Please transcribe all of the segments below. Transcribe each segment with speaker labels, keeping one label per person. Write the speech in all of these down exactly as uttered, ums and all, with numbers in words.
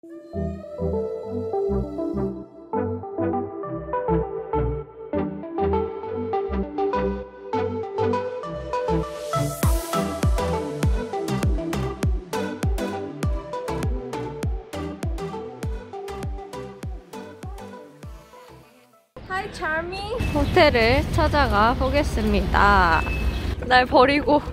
Speaker 1: 하이 차밍 호텔을 찾아가 보겠습니다. 날 버리고.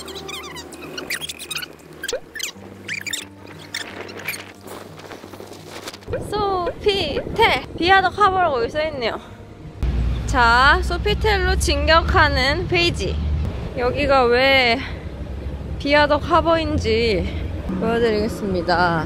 Speaker 1: 소피텔 비아덕 하버라고 여기 써있네요. 자, 소피텔로 진격하는 페이지. 여기가 왜 비아덕 하버인지 보여드리겠습니다.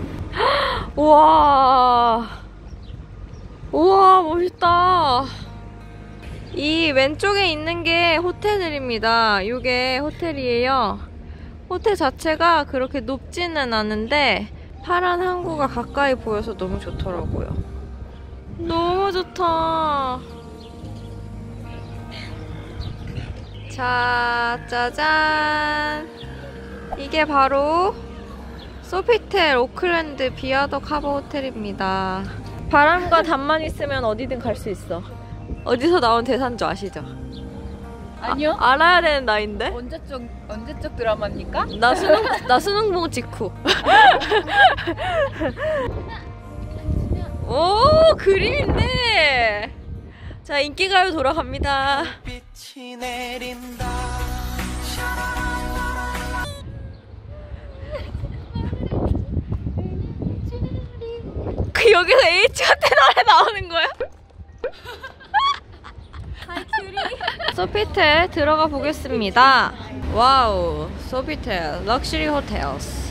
Speaker 1: 우와, 우와 멋있다. 이 왼쪽에 있는 게 호텔들입니다. 이게 호텔이에요. 호텔 자체가 그렇게 높지는 않은데 파란 항구가 가까이 보여서 너무 좋더라고요. 너무 좋다. 자, 짜잔. 이게 바로 소피텔 오클랜드 비아덕 하버 호텔입니다. 바람과 담만 있으면 어디든 갈 수 있어. 어디서 나온 대사인 줄 아시죠?
Speaker 2: 아니요.
Speaker 1: 아, 알아야 되는 나이인데?
Speaker 2: 언제적 언제적 드라마입니까?
Speaker 1: 나 수능 나 수능봉 직후. 오, 그림인데. 자, 인기가요 돌아갑니다. 그 여기서 H 같은 노래 나오는 거야? 소피텔 들어가 보겠습니다. 와우, 소피텔 럭셔리 호텔스.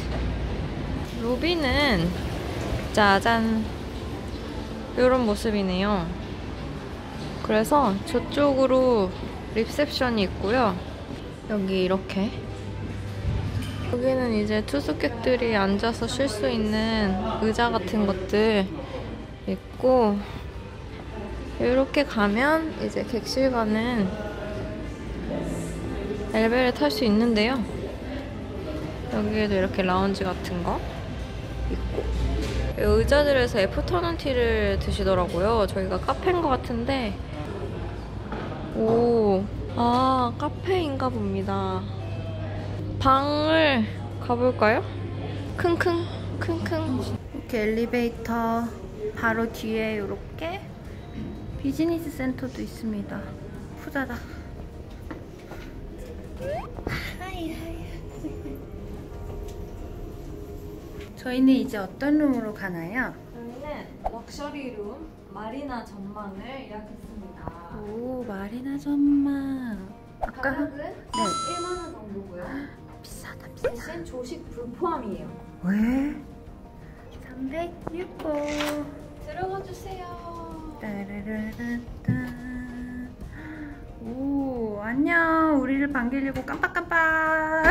Speaker 1: 로비는 짜잔 이런 모습이네요. 그래서 저쪽으로 리셉션이 있고요. 여기 이렇게 여기는 이제 투숙객들이 앉아서 쉴 수 있는 의자 같은 것들 있고, 이렇게 가면 이제 객실과는 엘베를 탈 수 있는데요. 여기에도 이렇게 라운지 같은 거 있고, 의자들에서 애프터눈 티를 드시더라고요. 저희가 카페인 것 같은데, 오, 아 카페인가 봅니다. 방을 가볼까요? 킁킁 킁킁. 이렇게 엘리베이터 바로 뒤에 이렇게 비즈니스 센터도 있습니다. 푸자다. 하이 하이. 저희는 이제 어떤 룸으로 가나요? 저희는 럭셔리 룸 마리나 전망을 예약했습니다. 오, 마리나 전망. 아까 가격은 네. 일만 원 정도고요. 비싸다 비싸. 대신 조식 불포함이에요. 왜? 삼백육 호 들어가 주세요. 따라라라따. 오, 안녕. 우리를 반기려고 깜빡깜빡.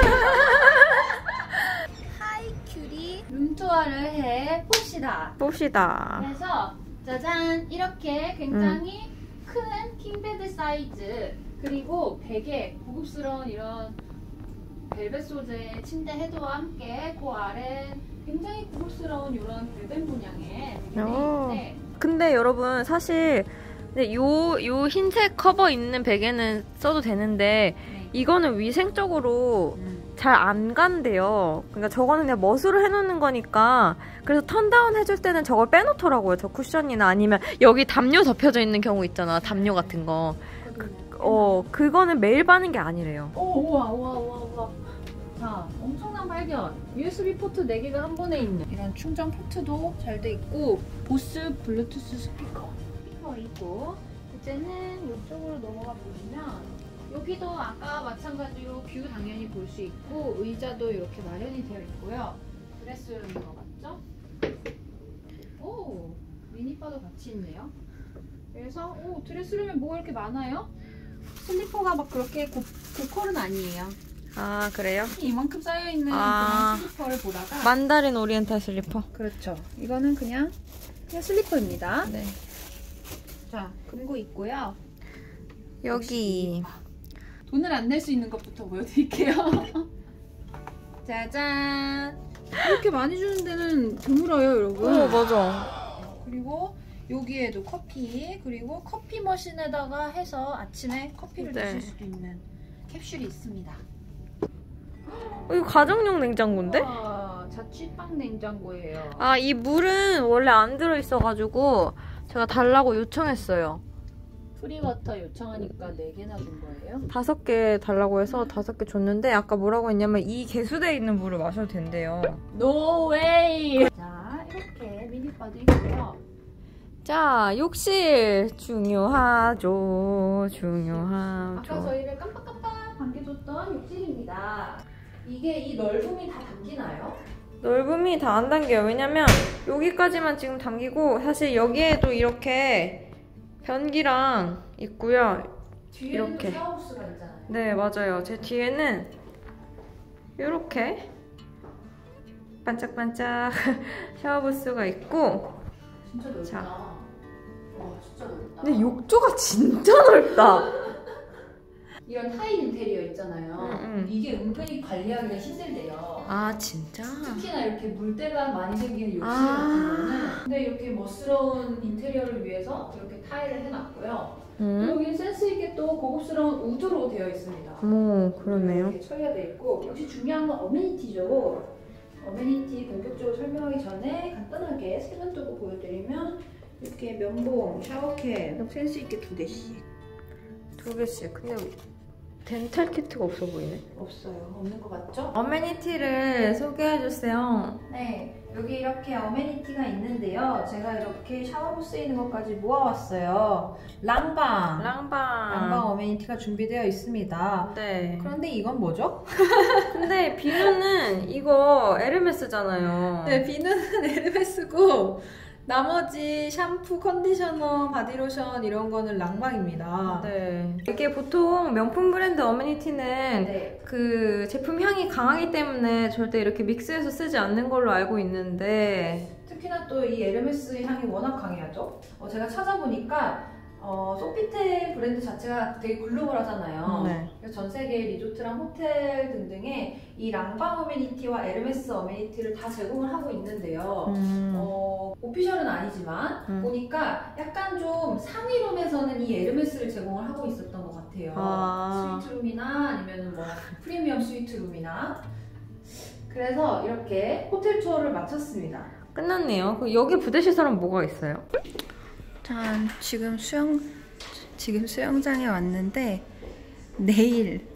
Speaker 2: 하이 큐리 룸투어를 해 봅시다.
Speaker 1: 봅시다.
Speaker 2: 그래서 짜잔, 이렇게 굉장히 음. 큰 킹베드 사이즈, 그리고 베개, 고급스러운 이런 벨벳 소재의 침대 헤드와 함께 그 아래 굉장히 고급스러운 이런 벨벳 문양의 베개가 있는데,
Speaker 1: 근데 여러분 사실 요, 요 흰색 커버 있는 베개는 써도 되는데 네. 이거는 위생적으로 음. 잘 안 간대요. 그러니까 저거는 그냥 멋으로 해놓는 거니까. 그래서 턴다운 해줄 때는 저걸 빼놓더라고요. 저 쿠션이나 아니면 여기 담요 덮여져 있는 경우 있잖아. 담요 같은 거. 그, 어, 그거는 매일 바는 게 아니래요.
Speaker 2: 오, 우와 우와 우와 우와. 자, 엄청난 발견. 유에스비 포트 네 개가 한 번에 있는 이런 충전 포트도 잘 돼 있고, 보스 블루투스 스피커 스피커 있고, 이제는 이쪽으로 넘어가 보시면 여기도 아까 마찬가지로 뷰 당연히 볼 수 있고, 의자도 이렇게 마련이 되어 있고요. 드레스룸인 것 같죠? 오, 미니바도 같이 있네요. 그래서 오, 드레스룸에 뭐가 이렇게 많아요? 슬리퍼가 막 그렇게 고, 고퀄은 아니에요.
Speaker 1: 아, 그래요?
Speaker 2: 이만큼 쌓여있는
Speaker 1: 아,
Speaker 2: 그런 슬리퍼를 보다가
Speaker 1: 만다린 오리엔탈 슬리퍼.
Speaker 2: 그렇죠. 이거는 그냥 그냥 슬리퍼입니다.
Speaker 1: 네.
Speaker 2: 자, 금고 있고요.
Speaker 1: 여기
Speaker 2: 돈을 안 낼 수 있는 것부터 보여드릴게요. 짜잔! 이렇게 많이 주는 데는 드물어요, 여러분.
Speaker 1: 오, 맞아.
Speaker 2: 그리고 여기에도 커피, 그리고 커피 머신에다가 해서 아침에 커피를
Speaker 1: 네.
Speaker 2: 드실 수도 있는 캡슐이 있습니다.
Speaker 1: 어, 이거 가정용 냉장고인데?
Speaker 2: 와, 자취방 냉장고예요.
Speaker 1: 아, 이 물은 원래 안 들어있어가지고 제가 달라고 요청했어요.
Speaker 2: 프리워터 요청하니까 네 개나 준 거예요?
Speaker 1: 다섯 개 달라고 해서 다섯 개 줬는데 아까 뭐라고 했냐면 이 개수대에 있는 물을 마셔도 된대요.
Speaker 2: No way! 자, 이렇게 미니바도 있고요.
Speaker 1: 자, 욕실 중요하죠.
Speaker 2: 아까
Speaker 1: 중요하죠.
Speaker 2: 저희를 깜빡깜빡 반겨줬던 욕실입니다. 이게 이 넓음이 다 담기나요?
Speaker 1: 넓음이 다 안 당겨요. 왜냐면 여기까지만 지금 당기고 사실 여기에도 이렇게 변기랑 있고요.
Speaker 2: 뒤에는
Speaker 1: 이렇게.
Speaker 2: 샤워부스가 있잖아요.
Speaker 1: 네, 맞아요. 제 뒤에는 이렇게 반짝반짝 샤워부스가 있고
Speaker 2: 진짜 넓다.
Speaker 1: 자.
Speaker 2: 와, 진짜 넓다.
Speaker 1: 근데 욕조가 진짜 넓다.
Speaker 2: 이런 타일 인테리어 있잖아요.
Speaker 1: 응, 응.
Speaker 2: 이게 은근히 관리하기가 힘들대요.
Speaker 1: 아, 진짜?
Speaker 2: 특히나 이렇게 물때가 많이 생기는 욕실
Speaker 1: 아.
Speaker 2: 같은 거는 근데 이렇게 멋스러운 인테리어를 위해서 이렇게 타일을 해놨고요.
Speaker 1: 응?
Speaker 2: 여기 센스 있게 또 고급스러운 우드로 되어 있습니다.
Speaker 1: 어머, 그러네요.
Speaker 2: 이렇게 처리가 되어 있고 역시 중요한 건 어메니티죠. 어메니티 본격적으로 설명하기 전에 간단하게 세면 두고 보여드리면 이렇게 면봉, 샤워캡 센스 있게 두 개씩.
Speaker 1: 두 개씩. 근데 덴탈 키트가 없어 보이네.
Speaker 2: 없어요. 없는 것 같죠?
Speaker 1: 어메니티를 소개해주세요.
Speaker 2: 네, 여기 이렇게 어메니티가 있는데요. 제가 이렇게 샤워부스에 있는 것까지 모아왔어요. 랑방!
Speaker 1: 랑방.
Speaker 2: 랑방 어메니티가 준비되어 있습니다.
Speaker 1: 네.
Speaker 2: 그런데 이건 뭐죠?
Speaker 1: 근데 비누는 이거 에르메스잖아요.
Speaker 2: 네, 비누는 에르메스고 나머지 샴푸, 컨디셔너, 바디로션 이런 거는 랑방입니다.
Speaker 1: 네. 이게 보통 명품 브랜드 어메니티는
Speaker 2: 네.
Speaker 1: 그 제품 향이 강하기 때문에 절대 이렇게 믹스해서 쓰지 않는 걸로 알고 있는데
Speaker 2: 특히나 또 이 에르메스 향이 워낙 강해야죠. 어, 제가 찾아보니까 어, 소피텔 브랜드 자체가 되게 글로벌하잖아요.
Speaker 1: 네.
Speaker 2: 그래서 전 세계 리조트랑 호텔 등등에 이 랑방 어메니티와 에르메스 어메니티를 다 제공을 하고 있는데요.
Speaker 1: 음.
Speaker 2: 어, 오피셜은 아니지만
Speaker 1: 음.
Speaker 2: 보니까 약간 좀 상위룸에서는 이 에르메스를 제공을 하고 있었던 것 같아요.
Speaker 1: 아.
Speaker 2: 스위트룸이나 아니면 뭐 프리미엄 스위트룸이나. 그래서 이렇게 호텔 투어를 마쳤습니다.
Speaker 1: 끝났네요. 그럼 여기 부대 시설은 뭐가 있어요?
Speaker 2: 짠, 지금 수영 지금 수영장에 왔는데 내일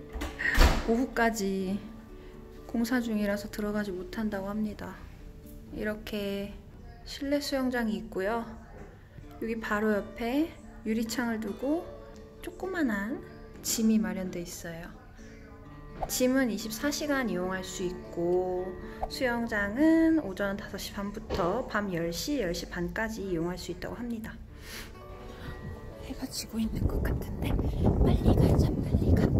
Speaker 2: 오후까지 공사 중이라서 들어가지 못한다고 합니다. 이렇게 실내 수영장이 있고요. 여기 바로 옆에 유리창을 두고 조그만한 짐이 마련돼 있어요. 짐은 이십사 시간 이용할 수 있고 수영장은 오전 다섯 시 반부터 밤 열 시, 열 시 반까지 이용할 수 있다고 합니다. 해가 지고 있는 것 같은데 빨리 가자, 빨리 가.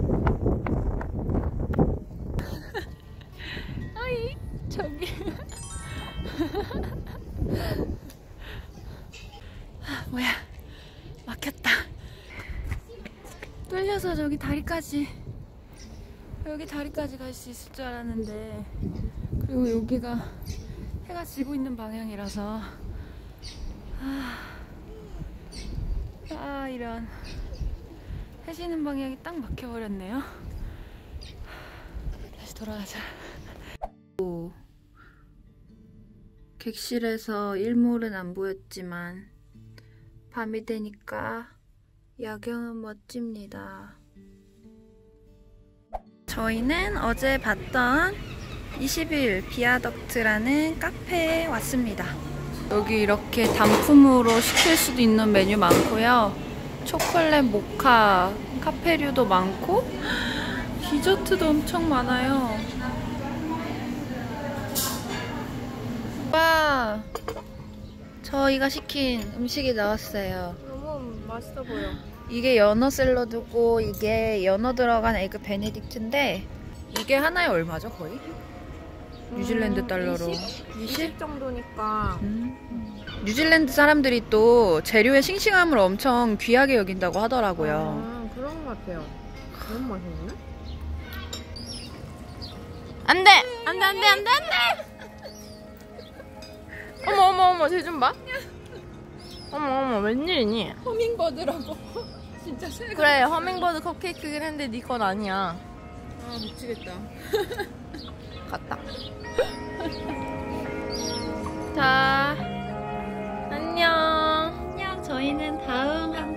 Speaker 2: 아이, 저기. 아, 뭐야, 막혔다. 뚫려서 저기 다리까지 여기 다리까지 갈 수 있을 줄 알았는데, 그리고 여기가 해가 지고 있는 방향이라서 아, 아 이런 해 지는 방향이 딱 막혀버렸네요. 다시 돌아가자. 오, 객실에서 일몰은 안 보였지만 밤이 되니까 야경은 멋집니다. 저희는 어제 봤던 이십 일 비아덕트라는 카페에 왔습니다. 여기 이렇게 단품으로 시킬 수도 있는 메뉴 많고요. 초콜릿, 모카, 카페류도 많고 디저트도 엄청 많아요. 와, 저희가 시킨 음식이 나왔어요.
Speaker 1: 너무 맛있어 보여.
Speaker 2: 이게 연어 샐러드고 이게 연어 들어간 에그 베네딕트인데 이게 하나에 얼마죠, 거의? 뉴질랜드 달러로
Speaker 1: 이십?
Speaker 2: 이십?
Speaker 1: 이십 정도니까.
Speaker 2: 음. 뉴질랜드 사람들이 또 재료의 싱싱함을 엄청 귀하게 여긴다고 하더라고요.
Speaker 1: 아, 그런 것 같아요. 너무 맛있네.
Speaker 2: 안돼! 안돼 안돼 안돼 안돼!
Speaker 1: 어머 쟤 좀 봐. 어머 어머 웬일이니?
Speaker 2: 허밍버드라고. 진짜 새.
Speaker 1: 그래 허밍버드 컵케이크긴 했는데 네 건 아니야.
Speaker 2: 아 미치겠다.
Speaker 1: 갔다. 자 안녕.
Speaker 2: 안녕. 저희는 다음 한